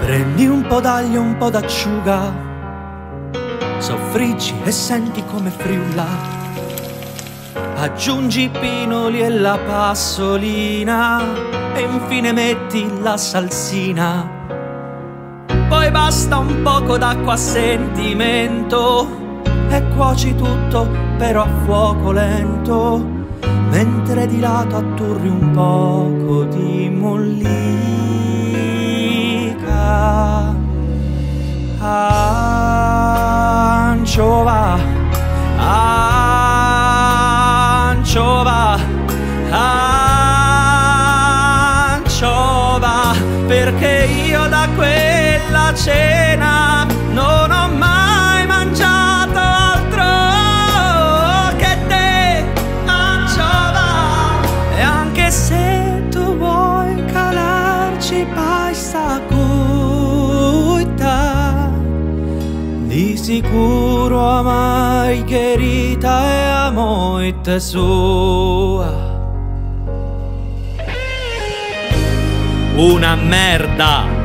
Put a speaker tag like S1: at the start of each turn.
S1: Prendi un po' d'aglio, un po' d'acciuga, soffriggi e senti come friulla. Aggiungi i pinoli e la passolina e infine metti la salsina. Poi basta un poco d'acqua a sentimento e cuoci tutto però a fuoco lento, mentre di lato atturri un poco di mollica. Anciova, anciova, anciova, perché io da quella cena non ho mai mangiato altro che te, anciova. E anche se tu vuoi calarci pasta cuita, di sicuro a Margherita e a moite sua. Una merda!